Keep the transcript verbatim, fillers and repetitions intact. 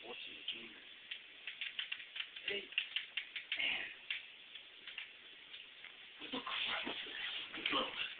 Ultimate Gamer. Hey, man. What the crap is this? Look.